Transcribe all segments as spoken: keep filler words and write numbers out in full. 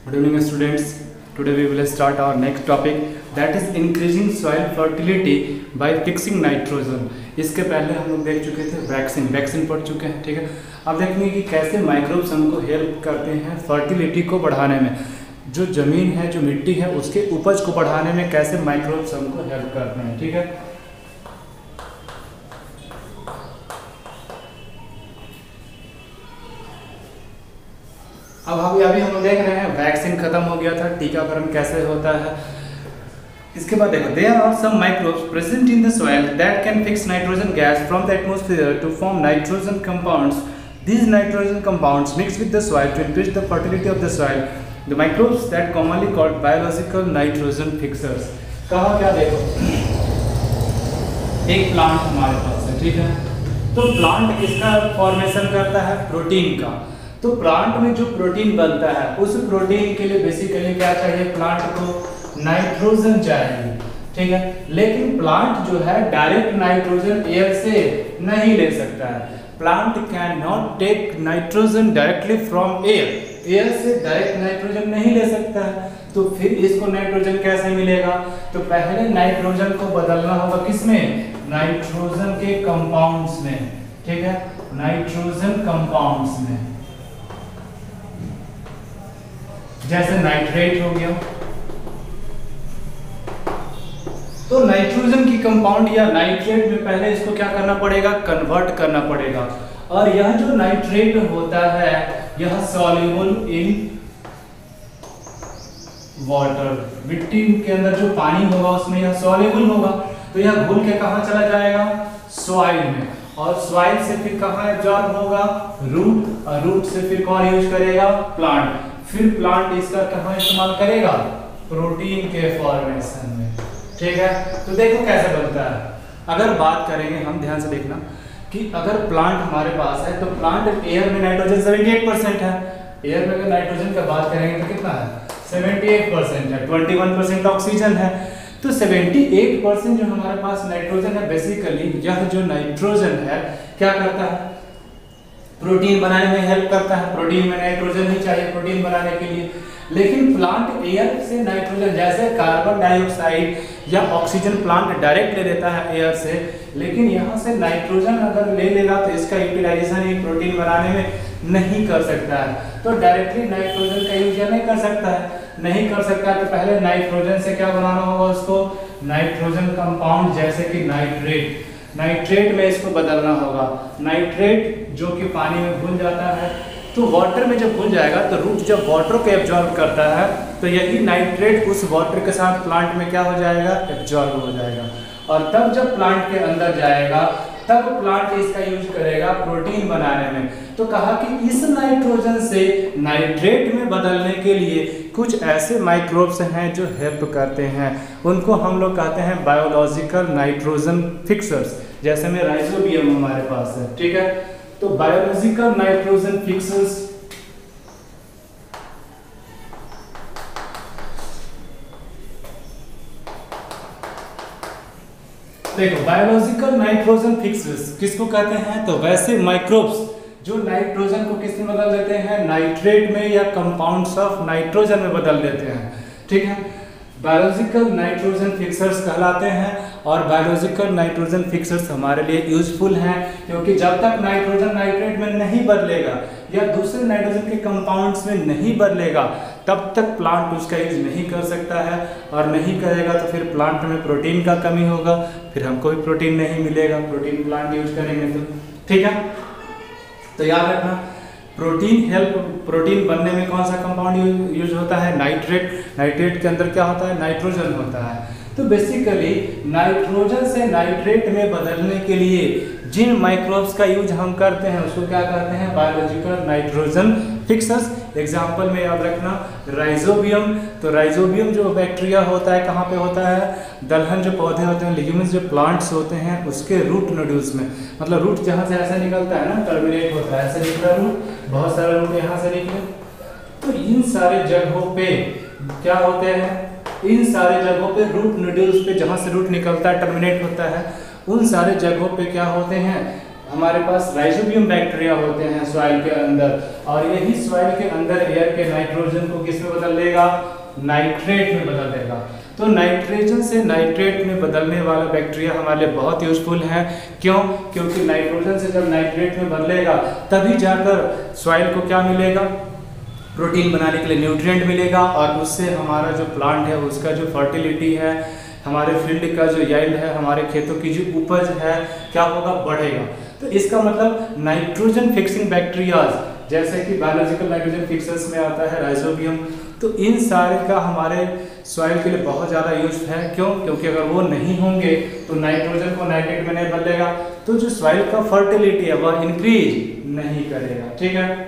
Good evening students. Today we will start our next topic, that is increasing soil fertility by fixing nitrogen. इसके पहले हम लोग देख चुके थे वैक्सीन वैक्सीन पढ़ चुके हैं, ठीक है। अब देखेंगे कि कैसे माइक्रोब्स हमको हेल्प करते हैं फर्टिलिटी को बढ़ाने में। जो ज़मीन है, जो मिट्टी है, उसके उपज को बढ़ाने में कैसे माइक्रोब्स हमको हेल्प करते हैं, ठीक है। अब अभी अभी हम देख रहे हैं वैक्सीन खत्म हो गया था, टीकाकरण कैसे होता है। इसके बाद देखो, there are some microbes present in the soil that can fix nitrogen gas from the atmosphere to form nitrogen compounds. These nitrogen compounds mix with the soil to increase the fertility of the soil. The microbes that commonly called biological nitrogen fixers. कहा क्या, देखो एक plant हमारे पास है, ठीक है। तो प्लांट किसका फॉर्मेशन करता है? प्रोटीन का। तो प्लांट में जो प्रोटीन बनता है, उस प्रोटीन के लिए बेसिकली क्या चाहिए? प्लांट को नाइट्रोजन चाहिए, ठीक है। लेकिन प्लांट जो है डायरेक्ट नाइट्रोजन एयर से नहीं ले सकता है। Plant can not take nitrogen directly from air, air से डायरेक्ट नाइट्रोजन नहीं ले सकता है। तो फिर इसको नाइट्रोजन कैसे मिलेगा? तो पहले नाइट्रोजन को बदलना होगा किसमें? नाइट्रोजन के कंपाउंड्स में, ठीक है, नाइट्रोजन कंपाउंड्स में। जैसे नाइट्रेट हो गया, तो नाइट्रोजन की कंपाउंड या नाइट्रेट में पहले इसको क्या करना पड़ेगा? कन्वर्ट करना पड़ेगा। और यह जो नाइट्रेट होता है, यह सॉल्युबल इन वाटर, मिट्टी के अंदर जो पानी होगा उसमें यह सॉल्युबल होगा। तो यह घुल के कहां चला जाएगा? सॉइल में। और सॉइल से फिर कहां एब्जॉर्ब होगा? रूट। और रूट से फिर कौन यूज करेगा? प्लांट। फिर प्लांट इसका कहां इस्तेमाल करेगा? प्रोटीन के फॉर्मेशन में, ठीक है। तो देखो कैसे बनता है। अगर बात करेंगे हम, ध्यान से देखना कि अगर प्लांट हमारे पास है, तो प्लांट एयर में नाइट्रोजन अठहत्तर परसेंट है। एयर में अगर नाइट्रोजन की बात करेंगे तो कितना है? अठहत्तर परसेंट है। इक्कीस परसेंट ऑक्सीजन है। तो अठहत्तर परसेंट जो हमारे पास नाइट्रोजन है, बेसिकली यह जो नाइट्रोजन है क्या करता है? प्रोटीन बनाने में हेल्प करता है। प्रोटीन में नाइट्रोजन ही चाहिए प्रोटीन बनाने के लिए। लेकिन प्लांट एयर से नाइट्रोजन, जैसे कार्बन डाइऑक्साइड या ऑक्सीजन प्लांट डायरेक्ट ले लेता है एयर से, लेकिन यहाँ से नाइट्रोजन अगर ले लेगा तो इसका यूटिलाइजेशन ही प्रोटीन बनाने में नहीं कर सकता है। तो डायरेक्टली नाइट्रोजन का यूज नहीं कर सकता है, नहीं कर सकता है। तो पहले नाइट्रोजन से क्या बनाना होगा उसको? नाइट्रोजन कंपाउंड, जैसे कि नाइट्रेट। नाइट्रेट में इसको बदलना होगा। नाइट्रेट जो कि पानी में घुल जाता है, तो वाटर में जब घुल जाएगा तो रूट जब वाटर को एब्जॉर्ब करता है, तो यही नाइट्रेट उस वाटर के साथ प्लांट में क्या हो जाएगा? एब्जॉर्ब हो जाएगा। और तब जब प्लांट के अंदर जाएगा, तब प्लांट इसका यूज करेगा प्रोटीन बनाने में। तो कहा कि इस नाइट्रोजन से नाइट्रेट में बदलने के लिए कुछ ऐसे माइक्रोब्स हैं जो हेल्प करते हैं। उनको हम लोग कहते हैं बायोलॉजिकल नाइट्रोजन फिक्सर्स। जैसे में राइजोबियम हमारे पास है, ठीक है। तो बायोलॉजिकल नाइट्रोजन फिक्सर्स देखो, बायोलॉजिकल नाइट्रोजन फिक्सर्स किसको कहते हैं? तो वैसे माइक्रोब्स जो नाइट्रोजन को किस में बदल देते हैं? नाइट्रेट में या कंपाउंड्स ऑफ नाइट्रोजन में बदल देते हैं, ठीक है। बायोलॉजिकल नाइट्रोजन फिक्सर्स कहलाते हैं। और बायोलॉजिकल नाइट्रोजन फिक्सर्स हमारे लिए यूजफुल हैं, क्योंकि जब तक नाइट्रोजन नाइट्रेट में नहीं बदलेगा या दूसरे नाइट्रोजन के कंपाउंड्स में नहीं बदलेगा, तब तक प्लांट उसका यूज नहीं कर सकता है। और नहीं करेगा तो फिर प्लांट में प्रोटीन का कमी होगा, फिर हमको भी प्रोटीन नहीं मिलेगा प्रोटीन प्लांट यूज करेंगे तो, ठीक है। तो याद रखना, प्रोटीन हेल्प प्रोटीन बनने में कौन सा कंपाउंड यूज होता है? नाइट्रेट। नाइट्रेट के अंदर क्या होता है? नाइट्रोजन होता है। तो बेसिकली नाइट्रोजन से नाइट्रेट में बदलने के लिए जिन माइक्रोब्स का यूज हम करते हैं उसको क्या कहते हैं? Biological nitrogen fixers. एग्जांपल में याद रखना, राइजोबियम। तो राइजोबियम जो बैक्टीरिया होता है कहाँ पे होता है? दलहन जो पौधे होते हैं, लिग्यूम्स जो प्लांट्स होते हैं, उसके रूट नोड्यूल्स में। मतलब रूट जहाँ से ऐसा निकलता है ना, टर्मिनेट होता है, ऐसे निकला रूट, बहुत सारे रूट यहाँ से निकले। तो इन सारे जगहों पे क्या होते हैं? इन सारे जगहों पे रूट नोड्यूल्स पे, जहाँ से रूट निकलता है, टर्मिनेट होता है, उन सारे जगहों पे क्या होते हैं? हमारे पास राइजोबियम बैक्टीरिया होते हैं सॉइल के अंदर, और यही सॉइल के अंदर एयर के नाइट्रोजन को किस में बदल देगा, नाइट्रेट में बदल देगा। तो नाइट्रोजन से नाइट्रेट में बदलने वाला बैक्टीरिया हमारे लिए बहुत यूजफुल है। क्यों? क्योंकि नाइट्रोजन से जब नाइट्रेट में बदलेगा तभी जाकर सॉइल को क्या मिलेगा, प्रोटीन बनाने के लिए न्यूट्रिएंट मिलेगा, और उससे हमारा जो प्लांट है उसका जो फर्टिलिटी है, हमारे फील्ड का जो यील्ड है, हमारे खेतों की जो उपज है क्या होगा, बढ़ेगा। तो इसका मतलब नाइट्रोजन फिक्सिंग बैक्टीरियाज, जैसे कि बायोलॉजिकल नाइट्रोजन फिक्सर्स में आता है राइजोबियम, तो इन सारे का हमारे सॉइल के लिए बहुत ज़्यादा यूज है। क्यों? क्योंकि अगर वो नहीं होंगे तो नाइट्रोजन को नाइट्रेट में नहीं बदलेगा, तो जो सॉइल का फर्टिलिटी है वह इंक्रीज नहीं करेगा। ठीक है,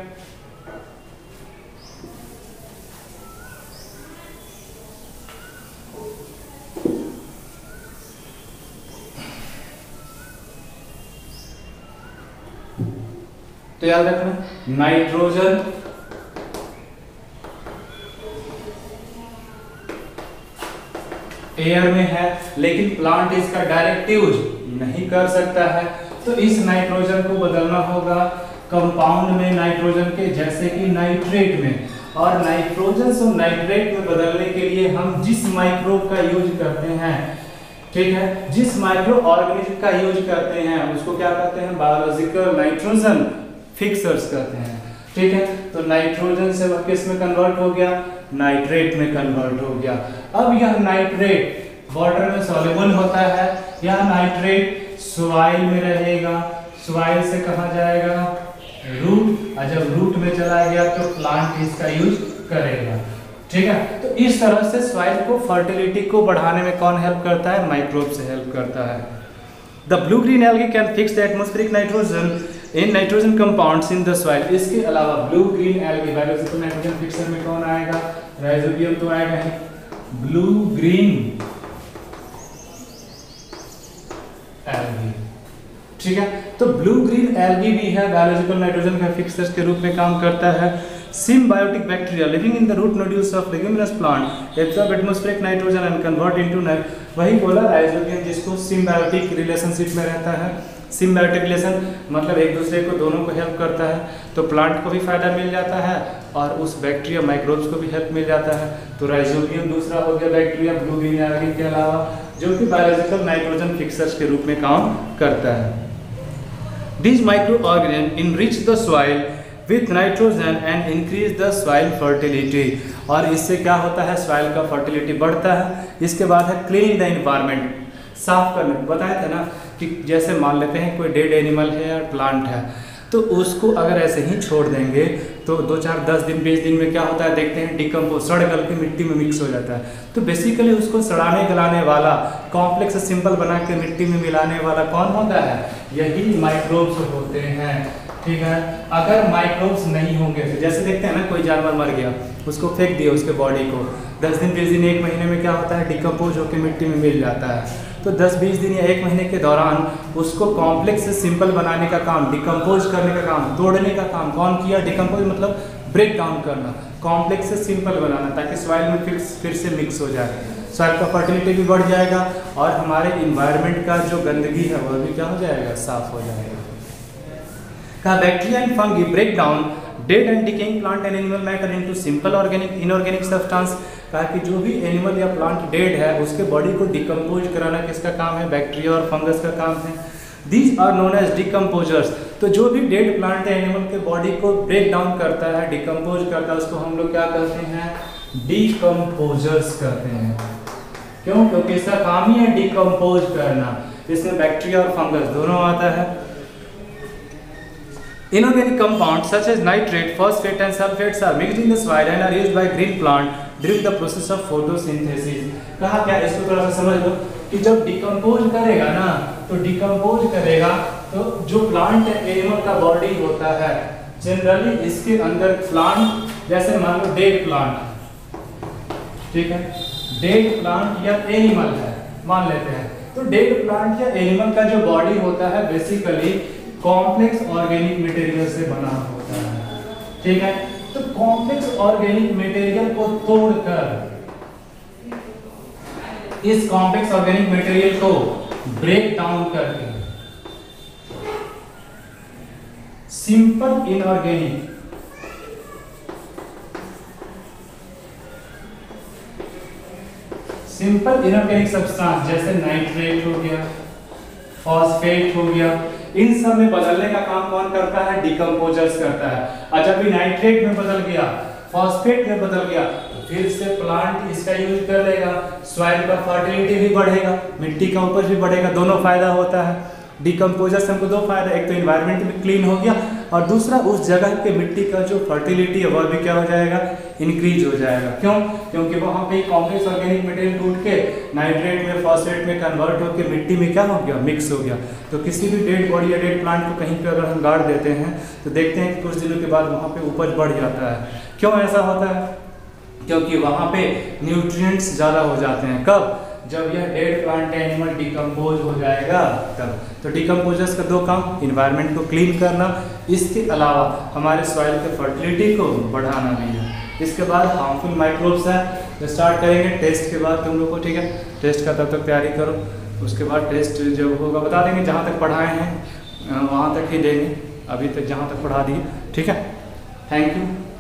तो याद रखना नाइट्रोजन एयर में है, लेकिन प्लांट इसका डायरेक्ट यूज नहीं कर सकता है, तो इस नाइट्रोजन को बदलना होगा कंपाउंड में नाइट्रोजन के, जैसे कि नाइट्रेट में। और नाइट्रोजन से नाइट्रेट में बदलने के लिए हम जिस माइक्रोब का यूज करते हैं, ठीक है, जिस माइक्रो ऑर्गेनिज्म का यूज करते हैं उसको क्या कहते हैं, बायोलॉजिकल नाइट्रोजन फिक्सर्स कहते हैं। ठीक है, तो नाइट्रोजन से वह किस में कन्वर्ट हो गया, नाइट्रेट में कन्वर्ट हो गया। अब यह नाइट्रेट वाटर में सॉल्युबल होता है, यह नाइट्रेट सॉइल में रहेगा, सॉइल से कहाँ जाएगा, रूट, और जब रूट में चला गया तो प्लांट इसका यूज करेगा। ठीक है, तो इस तरह से सॉइल को फर्टिलिटी को बढ़ाने में कौन हेल्प करता है, माइक्रोब से हेल्प करता है। The blue green algae can fix the atmospheric nitrogen in nitrogen compounds in the soil. इसके अलावा blue green algae biological nitrogen fixer में कौन आएगा, राइजोबियम तो आएगा ही, ब्लू ग्रीन एल्गी। ठीक है, तो ब्लू ग्रीन एल्गी भी है, बायोलॉजिकल नाइट्रोजन का फिक्सर्स के रूप में काम करता है। Symbiotic bacteria living in the root nodules of leguminous plant absorb atmospheric nitrogen and convert into nitrogen. वही बोला राइजोबियम जिसको सिम्बायोटिक रिलेशनशिप में रहता है। सिम्बायोटिक रिलेशन मतलब एक दूसरे को दोनों को हेल्प करता है, तो प्लांट को भी फायदा मिल जाता है और उस बैक्टीरिया माइक्रोब्स को भी हेल्प मिल जाता है। तो राइजोबियम दूसरा हो गया बैक्टीरिया ब्लू ग्रीन एल्गी के अलावा, जो कि बायोलॉजिकल नाइट्रोजन फिक्सर्स के रूप में काम करता है। These microorganisms enrich the soil with nitrogen and increase the soil fertility। और इससे क्या होता है, soil का fertility बढ़ता है। इसके बाद है cleaning the environment, साफ करने। बताया था ना कि जैसे मान लेते हैं कोई डेड एनिमल है या प्लांट है, तो उसको अगर ऐसे ही छोड़ देंगे तो दो चार दस दिन बीस दिन में क्या होता है, देखते हैं डिकम्पोज, सड़ गल के मिट्टी में मिक्स हो जाता है। तो बेसिकली उसको सड़ाने गलाने वाला, कॉम्प्लेक्स सिंपल बना के मिट्टी में मिलाने वाला कौन होता है, यही माइक्रोब्स होते हैं। ठीक है, अगर माइक्रोब्स नहीं होंगे तो जैसे देखते हैं ना कोई जानवर मर गया, उसको फेंक दिया उसके बॉडी को, दस दिन बीस दिन एक महीने में क्या होता है, डिकम्पोज होकर मिट्टी में मिल जाता है। तो दस बीस दिन या एक महीने के दौरान उसको कॉम्प्लेक्स से सिंपल बनाने का काम, डिकम्पोज करने का काम, तोड़ने का काम कौन किया, डिकम्पोज मतलब ब्रेक डाउन करना, कॉम्प्लेक्स से सिंपल बनाना, ताकि सॉइल में फिर फिर से मिक्स हो जाए, सॉइल का फर्टिलिटी भी बढ़ जाएगा और हमारे इन्वायरमेंट का जो गंदगी है वह भी क्या हो जाएगा, साफ हो जाएगा। कहा bacteria and fungi break down dead and decaying plant and animal matter into simple organic inorganic substance. कहा कि जो भी एनिमल या प्लांट डेड है उसके बॉडी को डिकम्पोज कराना किसका काम है, बैक्टीरिया और फंगस का काम है। These are known as decomposers. तो जो भी डेड प्लांट या एनिमल के बॉडी को ब्रेक डाउन करता है, डिकम्पोज करता है, उसको हम लोग क्या कहते हैं, डिकम्पोजर्स कहते हैं। क्यों? क्योंकि इसका काम ही है डिकम्पोज करना। इसमें बैक्टीरिया और फंगस दोनों आता है। Inorganic compounds such as nitrate, phosphate and sulfates are mixed in the soil and are used by green plant during the process of photosynthesis। कहा क्या, इसको थोड़ा सा समझ लो कि जब डिकम्पोज करेगा ना, तो डिकम्पोज करेगा तो जो प्लांट एनिमल का बॉडी होता है, जनरली इसके अंदर प्लांट, जैसे मान लो डेड प्लांट, ठीक है, डेड प्लांट या एनिमल है मान लेते हैं, तो डेड प्लांट या एनिमल का जो बॉडी होता है बेसिकली कॉम्प्लेक्स ऑर्गेनिक मटेरियल से बना होता है। ठीक है, तो कॉम्प्लेक्स ऑर्गेनिक मटेरियल को तोड़कर, इस कॉम्प्लेक्स ऑर्गेनिक मटेरियल को ब्रेक डाउन करके simple inorganic simple inorganic substance जैसे नाइट्रेट हो गया, फॉस्फेट हो गया, इन सब में बदलने का काम कौन करता है? डिकम्पोजर्स करता है। और जब भी नाइट्रेट में बदल गया, फॉस्फेट में बदल गया, तो फिर से प्लांट इसका यूज कर लेगा, सॉइल का फर्टिलिटी भी बढ़ेगा, मिट्टी का उपज भी बढ़ेगा, दोनों फायदा होता है। डिकम्पोजर से हमको दो फायदा, एक तो एनवायरनमेंट भी क्लीन हो गया और दूसरा उस जगह के मिट्टी का जो फर्टिलिटी है वह भी क्या हो जाएगा? इंक्रीज हो जाएगा। क्यों? क्योंकि वहाँ पे कॉम्प्लेक्स ऑर्गेनिक मटेरियल टूट के नाइट्रेट में, फॉस्फेट में कन्वर्ट होकर मिट्टी में क्या हो गया? मिक्स हो गया। तो किसी भी डेड बॉडी या डेड प्लांट को कहीं पे अगर हम गाड़ देते हैं तो देखते हैं कि कुछ दिनों के बाद वहाँ पे उपज बढ़ जाता है। क्यों ऐसा होता है? क्योंकि वहाँ पे न्यूट्रिएंट्स ज़्यादा हो जाते हैं। कब? जब यह डेड प्लांट एनिमल डिकम्पोज हो जाएगा तब। तो डिकम्पोजर्स का दो काम, इन्वायरमेंट को क्लीन करना, इसके अलावा हमारे सॉइल के फर्टिलिटी को बढ़ाना भी है। इसके बाद हार्मफुल माइक्रोब्स हैं, जो स्टार्ट करेंगे टेस्ट के बाद तुम लोग को, ठीक है? टेस्ट का तब तक तैयारी करो, उसके बाद टेस्ट जब होगा बता देंगे, जहाँ तक पढ़ाए हैं वहाँ तक ही देंगे, अभी तक जहाँ तक पढ़ा दिए, ठीक है? Thank you.